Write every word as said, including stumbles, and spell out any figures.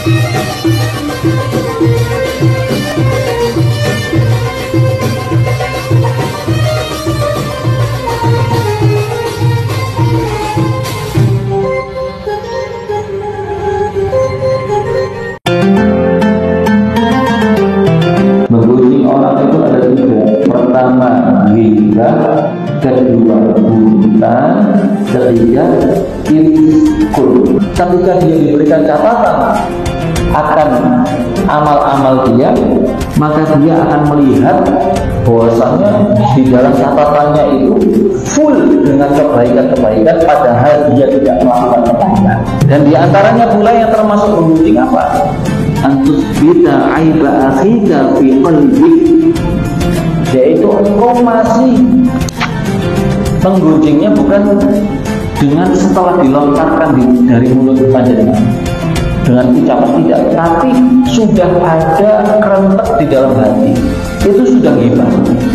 Pertama ghibah, kedua buta, ketiga ifkul. Ketika dia diberikan catatan akan amal-amal dia, maka dia akan melihat bahwasanya di dalam catatannya itu full dengan kebaikan-kebaikan, padahal dia tidak melakukan kebaikan. Dan diantaranya pula yang termasuk menggunjing apa? Antus bita aiba akhika fi qalbik, yaitu engkau masih menggunjingnya bukan dengan setelah dilontarkan di, dari mulut panjenengan dengan ucapan tidak, tapi sudah ada kerentek di dalam hati, itu sudah ghibah.